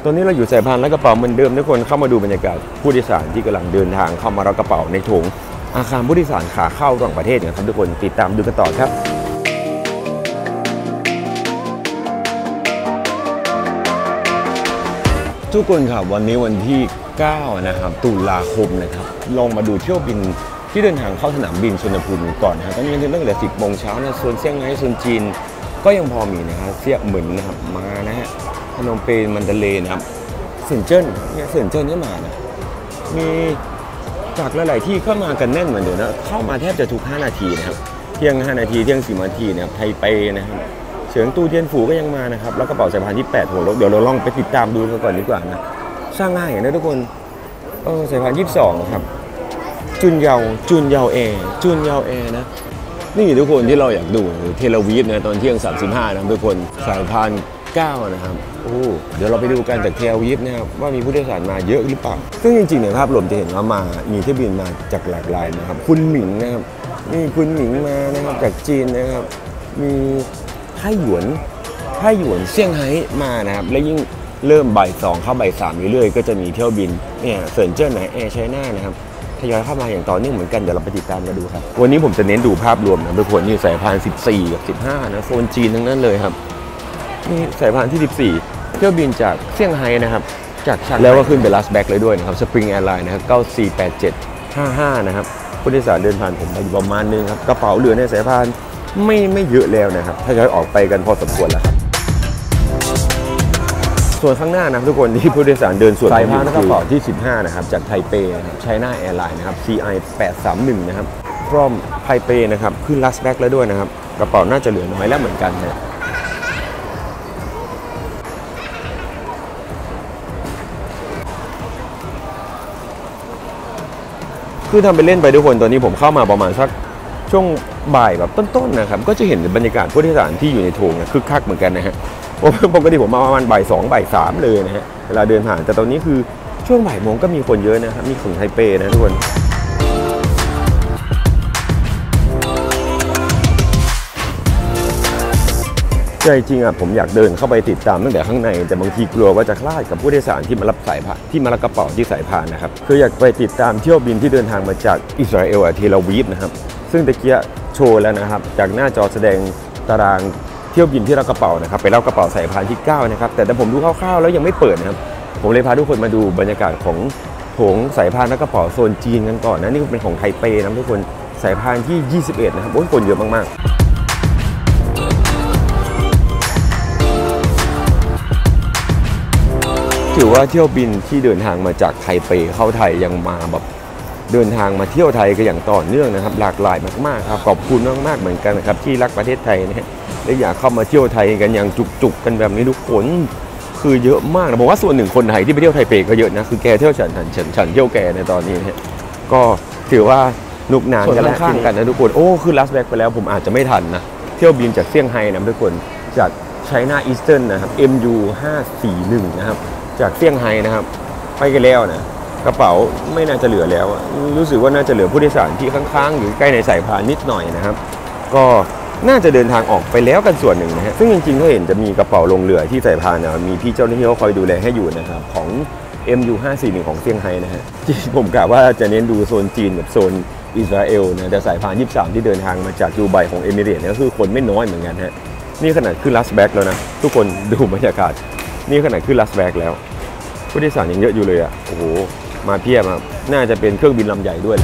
ตอนนี้เราอยู่สายพานและกระเป๋าเหมือนเดิมทุกคนเข้ามาดูบรรยากาศผู้โดยสารที่กำลังเดินทางเข้ามารับกระเป๋าในโถงอาคารผู้โดยสารขาเข้าระหว่างประเทศนะครับทุกคนติดตามดูกันต่อครับทุกคนครับวันนี้วันที่9นะครับตุลาคมนะครับลองมาดูเที่ยวบินที่เดินทางเข้าสนามบินสุวรรณภูมิก่อนนะครับตอนนี้ยังตั้งแต่10 โมงเช้านะโซนเซี่ยงไฮ้โซนจีนก็ยังพอมีนะครับเซี่ยเหมินนะครับมานะฮะพนมเปญมันเดเลย์นะครับเซินเจิ้นเนี่ยเซินเจิ้นก็มานะมีจากหลายๆที่เข้ามากันแน่นเหมือนเดิมนะเข้ามาแทบจะทุก5 นาทีนะครับเที่ยง5 นาทีเที่ยง10 นาทีนะครับไทเปนะครับเฉิงตูเทียนฝูก็ยังมานะครับแล้วกระเป๋าสายพานที่8หัวรถเดี๋ยวเราลองไปติดตามดูกันก่อนดีกว่านะสร้างง่ายนะทุกคนสายพาน22ครับจุนเยาแอร์นะนี่ทุกคนที่เราอยากดูเทลวีฟนะตอนเที่ยง35นะทุกคนสายพาน9นะครับโอ้เดี๋ยวเราไปดูกันจากเทลวีฟนะครับว่ามีผู้โดยสารมาเยอะหรือเปล่าซึ่งจริงๆในภาพรวมจะเห็นว่ามีเที่ยวบินมาจากหลากหลายนะครับคุณหมิงนะครับนี่คุณหมิงมานะครับจากจีนนะครับมีไต้หวันเซี่ยงไฮ้มานะครับและยิ่งเริ่มบ่าย 2เข้าบ่าย 3เรื่อยๆก็จะมีเที่ยวบินเนี่ยเซินเจิ้นแอร์ไชน่านะครับทยอยเข้ามาอย่างต่อเนื่องเหมือนกันเดี๋ยวเราไปติดตามกันดูครับวันนี้ผมจะเน้นดูภาพรวมนะทุกคนนี่สายพาน14กับ15นะโซนจีนทั้งนั้นเลยครับนี่สายพานที่14เที่ยวบินจากเซี่ยงไฮ้นะครับจากชางแล้วก็ขึ้นไปลัสแบ็กเลยด้วยนะครับสปริงแอร์ไลน์นะครับ948755นะครับผู้โดยสารเดินผ่านผมไปประมาณนึงครับกระเป๋าเหลือในสายพานไม่เยอะแล้วนะครับทยอยออกไปกันพอสมควรแล้วครับส่วนข้างหน้านะทุกคนที่ผู้โดยสารเดินสวนสายพานกระเป๋าที่15นะครับจากไทเปนะครับไชน่าแอร์ไลน์นะครับ CI 831นะครับพร้อมไทเปนะครับขึ้นลัสแบ็กแล้วด้วยนะครับกระเป๋าน่าจะเหลือน้อยแล้วเหมือนกันนะคือทำไปเล่นไปทุกคนตอนนี้ผมเข้ามาประมาณสักช่วงบ่ายแบบต้นๆนะครับก็จะเห็นบรรยากาศผู้โดยสารที่อยู่ในโถงคึกคักเหมือนกันนะฮะปกติผมมาประมาณบ่าย 2บ่าย 3เลยนะฮะเวลาเดินผ่านแต่ตอนนี้คือช่วงบ่ายโมงก็มีคนเยอะนะครับมีของไทเปนะทุกคนใจจริงผมอยากเดินเข้าไปติดตามตั้งแต่ข้างในแต่บางทีกลัวว่าจะคลาดกับผู้โดยสารที่มารับสายพานที่มารับกระเป๋าที่สายพานนะครับคืออยากไปติดตามเที่ยวบินที่เดินทางมาจากอิสราเอลเทลอาวีฟนะครับซึ่งตะเกียโชว์แล้วนะครับจากหน้าจอแสดงตารางเที่ยวบินที่รับกระเป๋านะครับไปรับกระเป๋าสายพานที่9นะครับแต่ผมดูคร่าวๆแล้วยังไม่เปิดนะครับผมเลยพาทุกคนมาดูบรรยากาศของโถงสายพานรับกระเป๋าโซนจีนกันก่อนนะนี่เป็นของไทเปนะทุกคนสายพานที่21นะครับโอ้ยคนเยอะมากๆถือว่าเที่ยวบินที่เดินทางมาจากไทเปเข้าไทยยังมาแบบเดินทางมาเที่ยวไทยกันอย่างต่อเนื่องนะครับหลากหลายมากๆครับขอบคุณมากๆเหมือนกันนะครับที่รักประเทศไทยนะฮะและอยากเข้ามาเที่ยวไทยกันอย่างจุกๆกันแบบนี้ทุกคนคือเยอะมากนะผมว่าส่วนหนึ่งคนไทยที่ไปเที่ยวไทเปก็เยอะนะคือแกเที่ยวฉันเที่ยวแกในตอนนี้นะฮะก็ถือว่านุกนานกันข้างกันนะทุกคนโอ้คือลัสแบ็กไปแล้วผมอาจจะไม่ทันนะเที่ยวบินจากเซี่ยงไฮ้นะทุกคนจากไชน่าอีสเทิร์นนะครับ MU 541นะครับจากเซี่ยงไฮ้นะครับไปกันแล้วนะกระเป๋าไม่น่าจะเหลือแล้วรู้สึกว่าน่าจะเหลือผู้โดยสารที่ค้างๆอยู่ใกล้ในสายพานนิดหน่อยนะครับก็น่าจะเดินทางออกไปแล้วกันส่วนหนึ่งนะฮะซึ่งจริงๆก็เห็นจะมีกระเป๋าลงเรือที่สายพานนะมีพี่เจ้าหน้าที่เขาคอยดูแลให้อยู่นะครับของ MU 541ของเซี่ยงไฮ้นะฮะที่ผมกะว่าจะเน้นดูโซนจีนกับโซนอิสราเอลนะแต่สายพาน23ที่เดินทางมาจากดูไบของเอมิเรตส์เนี่ยก็คือคนไม่น้อยเหมือนกันฮะนี่ขนาดขึ้นลัสแบ็กแล้วนะทุกคนดูบรรยากาศนี่ขนาดขึ้นลัสแบ็กแล้วผู้โดยสารยังเยอะอยู่เลยโอ้โหมาเพียบน่าจะเป็นเครื่องบินลำใหญ่ด้วย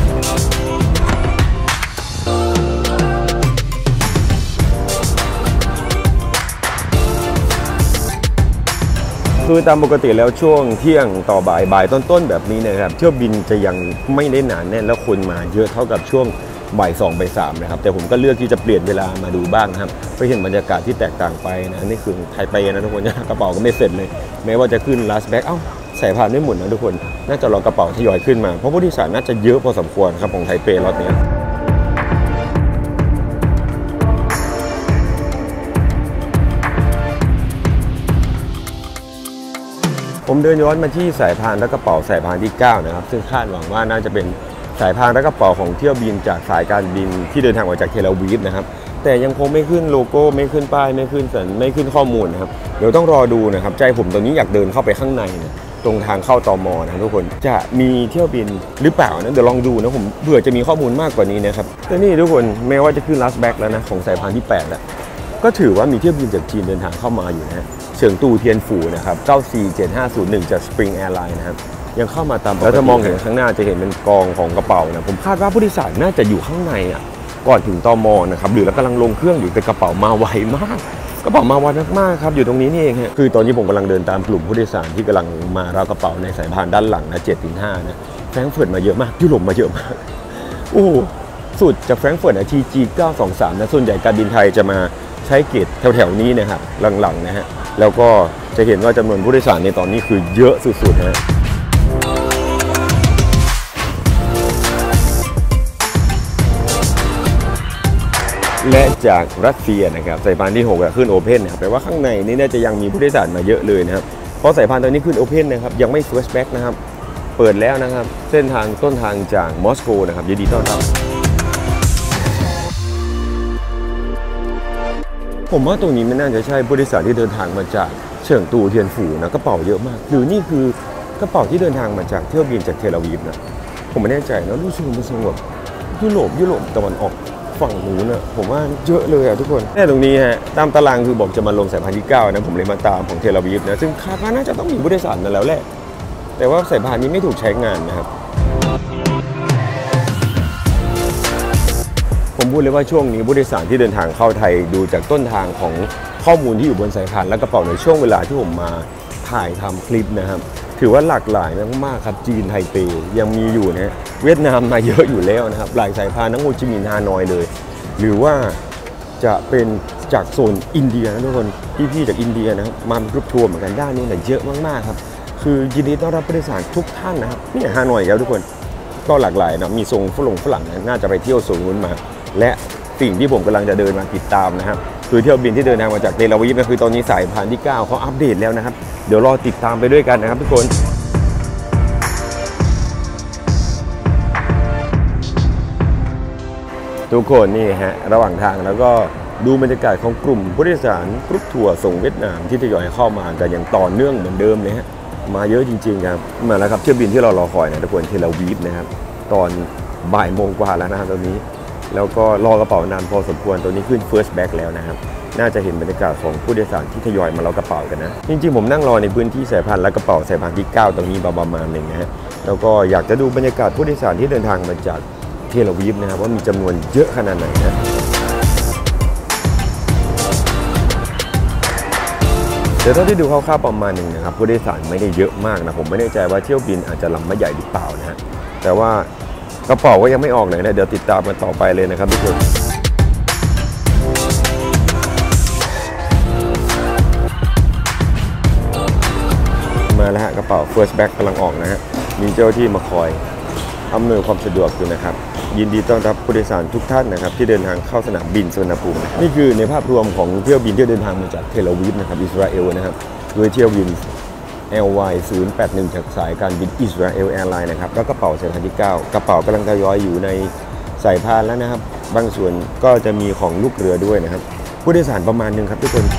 คือตามปกติแล้วช่วงเที่ยงต่อบ่ายต้นแบบนี้นะครับเที่ยวบินจะยังไม่ได้หนาแน่นแล้วคนมาเยอะเท่ากับช่วงบ่าย 2บ่าย 3นะครับแต่ผมก็เลือกที่จะเปลี่ยนเวลามาดูบ้างครับไปเห็นบรรยากาศที่แตกต่างไปนะนี่คือไทเปนะทุกคนกระเป๋าก็ไม่เสร็จเลยแม้ว่าจะขึ้นลัสแบ็กสายพานไม่หมุนนะทุกคนน่าจะรอกระเป๋าทยอยขึ้นมาเพราะผู้โดยสารน่าจะเยอะพอสมควรครับของไทเปรถนี้ผมเดินย้อนมาที่สายพานและกระเป๋าสายพานที่9นะครับซึ่งคาดหวังว่าน่าจะเป็นสายพานและกระเป๋าของเที่ยวบินจากสายการบินที่เดินทางมาจากเทลอาวีฟนะครับแต่ยังคงไม่ขึ้นโลโก้ไม่ขึ้นป้ายไม่ขึ้นสัญไม่ขึ้นข้อมูลนะครับเดี๋ยวต้องรอดูนะครับใจผมตอนนี้อยากเดินเข้าไปข้างในนะตรงทางเข้าตม.นะทุกคนจะมีเที่ยวบินหรือเปล่านะเดี๋ยวลองดูนะผมเผื่อจะมีข้อมูลมากกว่านี้นะครับแต่นี่ทุกคนแม้ว่าจะขึ้น last back แล้วนะของสายพานที่8แล้วก็ถือว่ามีเที่ยวบินจากจีนเดินทางเข้ามาอยู่นะเฉิงตูเทียนฝูนะครับ947501จาก Spring Airline นะครับยังเข้ามาตามแล้วถ้ามองเห็นข้างหน้าจะเห็นเป็นกองของกระเป๋านะผมคาดว่าผู้โดยสารน่าจะอยู่ข้างในก่อนถึงตม.นะครับหรือแล้วกำลังลงเครื่องอยู่แต่กระเป๋ามาไวมากกระเป๋ามาไวมากครับอยู่ตรงนี้นี่เองคือตอนนี้ผมกำลังเดินตามกลุ่มผู้โดยสารที่กำลังมารับกระเป๋าในสายพานด้านหลังนะ7-5นะแฟรงก์เฟิร์ตมาเยอะมากยุโรปมาเยอะมากโอ้สุดจากแฟรงก์เฟิร์ตTG 923นะส่วนใหญ่การบินไทยจะมาใช้เกตแถวๆนี้นะครับหลังๆนะฮะแล้วก็จะเห็นว่าจำนวนผู้โดยสารในตอนนี้คือเยอะสุดๆนะและจากรัสเซียนะครับสายพานที่6ขึ้นโอเพนนะครับแปลว่าข้างในนี่น่าจะยังมีผู้โดยสารมาเยอะเลยนะครับเพราะสายพานตอนนี้ขึ้นโอเพนนะครับยังไม่เฟิร์สแบ็กนะครับเปิดแล้วนะครับเส้นทางต้นทางจากมอสโกนะครับยินดีต้อนรับผมว่าตรงนี้ไม่น่าจะใช่ผู้โดยสารที่เดินทางมาจากเฉิงตูเทียนฝูนะกระเป๋าเยอะมากหรือนี่คือกระเป๋าที่เดินทางมาจากเที่ยวบินจากเทลอาวีฟนะผมไม่แน่ใจนะรู้สึกมันสงบยุโรปตะวันออกฝั่งนู้นนะผมว่าเยอะเลยทุกคนแค่ตรงนี้ฮะตามตารางคือบอกจะมาลงสายพานที่9นะผมเลยมาตามของเทลอาวีฟนะซึ่งคาดว่าน่าจะต้องมีผู้โดยสารนั่นแล้วแหละแต่ว่าสายพานนี้ไม่ถูกใช้งานนะครับผมพูดเลยว่าช่วงนี้ผู้โดยสารที่เดินทางเข้าไทยดูจากต้นทางของข้อมูลที่อยู่บนสายพานและกระเป๋าในช่วงเวลาที่ผมมาถ่ายทำคลิปนะครับถือว่าหลากหลายมากๆครับจีนไทเปยังมีอยู่นะเวียดนามมาเยอะอยู่แล้วนะครับหลายสายพานทั้งโฮจิมินห์ฮานอยเลยหรือว่าจะเป็นจากโซนอินเดียนะทุกคนพี่ๆจากอินเดียนะครับมากรุ๊ปทัวร์เหมือนกันด้านนู้นเยอะมากๆครับคือยินดีต้อนรับผู้โดยสารทุกท่านนะครับนี่ฮานอยแล้วทุกคนก็หลากหลายนะมีทรงฝรั่งน่าจะไปเที่ยวโซนนู้นมาและสิ่งที่ผมกำลังจะเดินมาติดตามนะครับคือเที่ยวบินที่เดินทางมาจากเทลอาวีฟนะคือตอนนี้สายพานที่9เขาอัปเดตแล้วนะครับเดี๋ยวรอติดตามไปด้วยกันนะครับทุกคนนี่ฮะระหว่างทางแล้วก็ดูบรรยากาศของกลุ่มผู้โดยสารกรุ๊ปทัวร์ส่งเวียดนามที่ทยอยเข้ามากันอย่างต่อเนื่องเหมือนเดิมเลยฮะมาเยอะจริงๆครับมาแล้วครับเที่ยวบินที่เรารอคอยนะทุกคนเทลอาวีฟนะครับตอนบ่ายโมงกว่าแล้วนะครับตอนนี้แล้วก็รอกระเป๋านานพอสมควรตัวนี้ขึ้น first bag แล้วนะครับน่าจะเห็นบรรยากาศของผู้โดยสารที่ทยอยมาเรากระเป๋ากันนะจริงๆผมนั่งรอในพื้นที่สายพานและกระเป๋าสายพานที่9ตรงนี้ประมาณหนึ่งนะฮะแล้วก็อยากจะดูบรรยากาศผู้โดยสารที่เดินทางมาจากเทลอาวีฟนะครับว่ามีจำนวนเยอะขนาดไหนนะแต่เท่าที่ดูคร่าวๆประมาณหนึ่งนะครับผู้โดยสารไม่ได้เยอะมากนะผมไม่แน่ใจว่าเที่ยวบินอาจจะลำไม่ใหญ่หรือเปล่านะฮะแต่ว่ากระเป๋าก็ยังไม่ออกเลยนะเดี๋ยวติดตามกันต่อไปเลยนะครับทุกคนมาแล้วฮะกระเป๋า first bag กำลังออกนะฮะมีเจ้าที่มาคอยอำนวยความสะดวกอยู่นะครับยินดีต้อนรับผู้โดยสารทุกท่านนะครับที่เดินทางเข้าสนามบินสุวรรณภูมินี่คือในภาพรวมของเที่ยวบินที่เดินทางมาจากเทลอาวีฟนะครับอิสราเอลนะครับโดยเที่ยวบิน LY 081จากสายการบินอิสราเอลแอร์ไลน์นะครับแล้วกระเป๋าสายพานที่9กระเป๋ากำลังทยอยอยู่ในสายพานแล้วนะครับบางส่วนก็จะมีของลูกเรือด้วยนะครับผู้โดยสารประมาณนึงครับทุกคน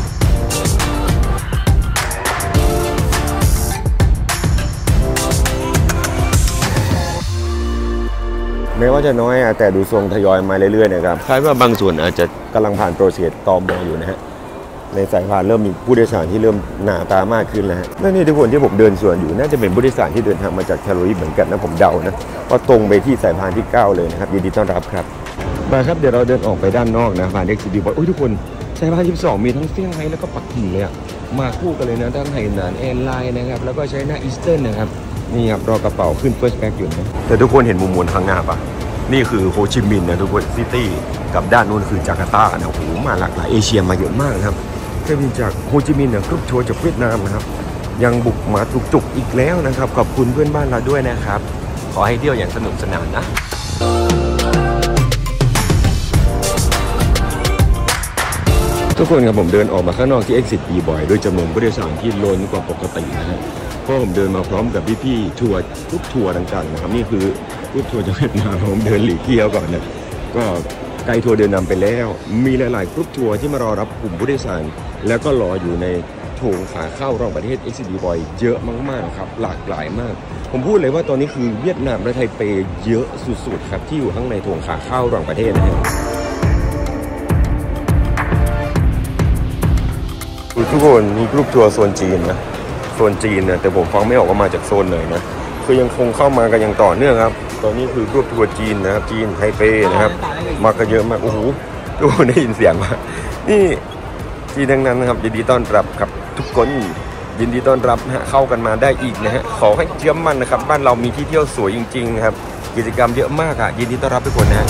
แม้ว่าจะน้อยแต่ดูทรงทยอยมาเรื่อยๆนะครับคล้ายว่าบางส่วนอาจจะกำลังผ่านโปรเซสตม.อยู่นะฮะในสายพานเริ่มมีผู้โดยสารที่เริ่มหนาตามากขึ้นแล้วฮะนี่ทุกคนที่ผมเดินสวนอยู่น่าจะเป็นผู้โดยสารที่เดินทางมาจากเทลอาวีฟเหมือนกันนะผมเดานะว่าตรงไปที่สายพานที่9เลยนะครับยินดีต้อนรับครับมาครับเดี๋ยวเราเดินออกไปด้านนอกนะผ่านเด็กซิตี้บอยทุกคนสายพาน12มีทั้งเซี่ยงไฮ้แล้วก็ปักกิ่งเลยมาคู่กันเลยนะทั้งไหหนานแอร์ไลน์นะครับแล้วก็ใช้หน้าอีสเทิร์นนะครับนี่ครับรอกระเป๋าขึ้น first bag อยู่นะแต่ทุกคนเห็นมุมมนข้างหน้าปะนี่คือโฮจิมินห์นะทุกคนซิตี้กับด้านนู้นคือจาการ์ตานะโอ้โหมาหลากหลายเอเชียมาเยอะมากนะครับเที่ยวบินจากโฮจิมินห์เนี่ยกรุ๊ปทัวร์จากเวียดนามนะครับยังบุกมาจุกๆอีกแล้วนะครับขอบคุณเพื่อนบ้านเราด้วยนะครับขอให้เที่ยวอย่างสนุกสนานนะทุกคนครับผมเดินออกมาข้างนอกที่ Exit B บ่อยโดยจำนวนผู้โดยสารที่ล้นกว่าปกตินะฮะเพราะผมเดินมาพร้อมกับพี่ๆทัวร์ทุกทัวร์ต่างๆนะครับนี่คือกรุ๊ปทัวร์จากเวียดนามผมเดินหลีกเลี่ยวก่อนนะก็ไกด์ทัวร์เดินนำไปแล้วมีหลายๆกรุ๊ปทัวร์ที่มารอรับกลุ่มผู้โดยสารแล้วก็รออยู่ในโถงขาเข้าระหว่างประเทศ SCD Boy เยอะมากๆครับหลากหลายมากผมพูดเลยว่าตอนนี้คือเวียดนามและไทเปเยอะสุดๆครับที่อยู่ข้างในโถงขาเข้าระหว่างประเทศนะครับทุกคนมีกรุ๊ปทัวร์โซนจีนนะโซนจีนนะแต่ผมฟังไม่ออกว่ามาจากโซนไหนนะคือยังคงเข้ามากันอย่างต่อเนื่องครับตอนนี้คือกรุ๊ปทัวร์จีนนะครับจีนไทเปนะครับมากันเยอะมากโอ้โหทุกคนได้ยินเสียงว่านี่จีนทั้งนั้นนะครับยินดีต้อนรับครับทุกคนยินดีต้อนรับนะฮะเข้ากันมาได้อีกนะฮะขอให้เชื่อมั่นนะครับบ้านเรามีที่เที่ยวสวยจริงๆครับกิจกรรมเยอะมากอ่ะยินดีต้อนรับทุกคนนะฮะ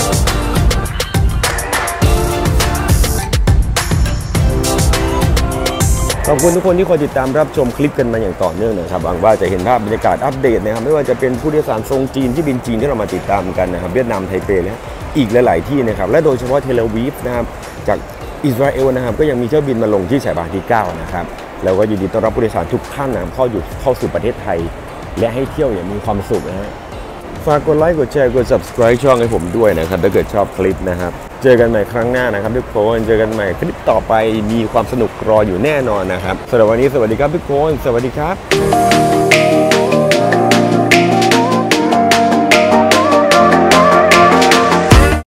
ขอบคุณทุกคนที่คอยติดตามรับชมคลิปกันมาอย่างต่อเนื่องนะครับหวังว่าจะเห็นภาพบรรยากาศอัปเดตนะครับไม่ว่าจะเป็นผู้โดยสารทรงจีนที่บินจีนที่เรามาติดตามกันนะครับเวียดนามไทเปและอีกหลายๆที่นะครับและโดยเฉพาะเทเลวีฟนะครับจากอิสราเอลนะครับก็ยังมีเที่ยวบินมาลงที่สายพานที่9นะครับแล้วก็ยินดีต้อนรับผู้โดยสารทุกท่านนะเข้าสู่ประเทศไทยและให้เที่ยวอย่างมีความสุขนะฮะฝากกดไลค์กดแชร์กด subscribe ช่องให้ผมด้วยนะครับถ้าเกิดชอบคลิปนะครับเจอกันใหม่ครั้งหน้านะครับทุกคนเจอกันใหม่คลิปต่อไปมีความสนุกรออยู่แน่นอนนะครับสำหรับวันนี้สวัสดีครับทุกคนสวัสดีครับ